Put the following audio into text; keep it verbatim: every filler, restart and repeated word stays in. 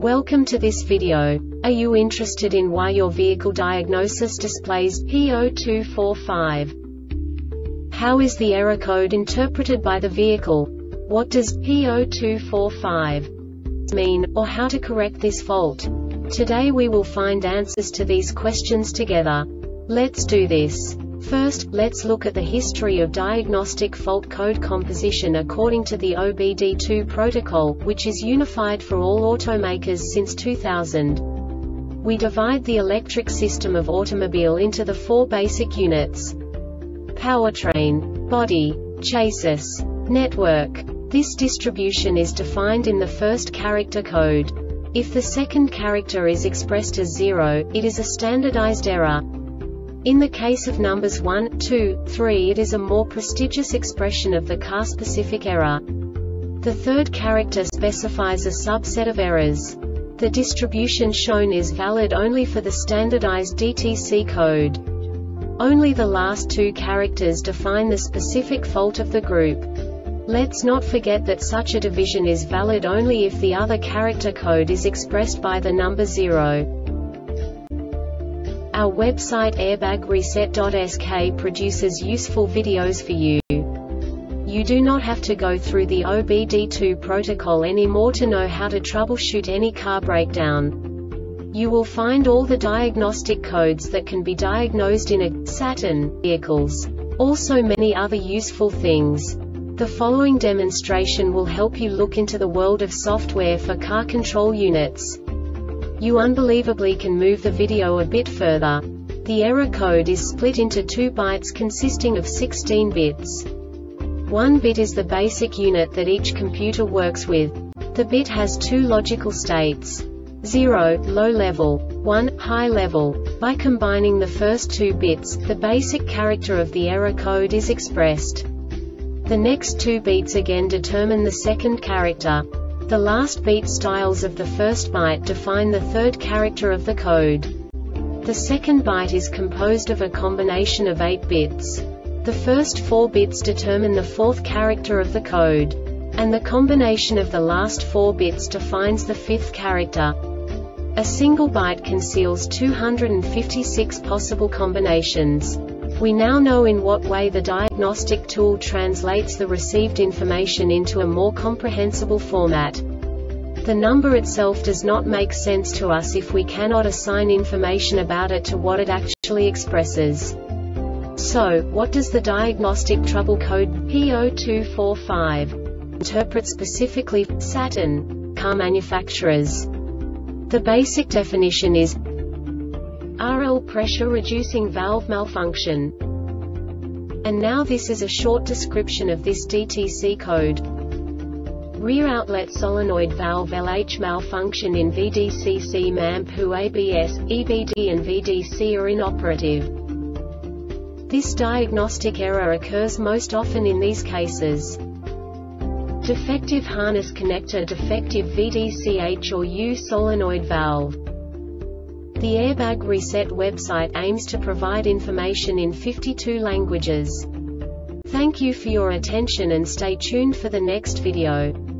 Welcome to this video. Are you interested in why your vehicle diagnosis displays P zero two four five? How is the error code interpreted by the vehicle? What does P zero two four five mean, or how to correct this fault? Today we will find answers to these questions together. Let's do this. First, let's look at the history of diagnostic fault code composition according to the O B D two protocol, which is unified for all automakers since two thousand. We divide the electric system of automobile into the four basic units: powertrain, body, chassis, network. This distribution is defined in the first character code. If the second character is expressed as zero, it is a standardized error. In the case of numbers one, two, three, it is a more prestigious expression of the car-specific error. The third character specifies a subset of errors. The distribution shown is valid only for the standardized D T C code. Only the last two characters define the specific fault of the group. Let's not forget that such a division is valid only if the other character code is expressed by the number zero. Our website airbag reset dot S K produces useful videos for you. You do not have to go through the O B D two protocol anymore to know how to troubleshoot any car breakdown. You will find all the diagnostic codes that can be diagnosed in a Saturn vehicles. Also many other useful things. The following demonstration will help you look into the world of software for car control units. You unbelievably can move the video a bit further. The error code is split into two bytes consisting of sixteen bits. One bit is the basic unit that each computer works with. The bit has two logical states: zero, low level, one, high level. By combining the first two bits, the basic character of the error code is expressed. The next two bits again determine the second character. The last beat styles of the first byte define the third character of the code. The second byte is composed of a combination of eight bits. The first four bits determine the fourth character of the code. And the combination of the last four bits defines the fifth character. A single byte conceals two hundred fifty-six possible combinations. We now know in what way the diagnostic tool translates the received information into a more comprehensible format. The number itself does not make sense to us if we cannot assign information about it to what it actually expresses. So, what does the diagnostic trouble code P zero two four five interpret specifically for Saturn car manufacturers? The basic definition is R L pressure reducing valve malfunction. And now this is a short description of this D T C code. Rear outlet solenoid valve L H malfunction in V D C C M A M P U A B S, E B D and V D C are inoperative. This diagnostic error occurs most often in these cases: defective harness connector, defective V D C H or U solenoid valve. The Airbag Reset website aims to provide information in fifty-two languages. Thank you for your attention and stay tuned for the next video.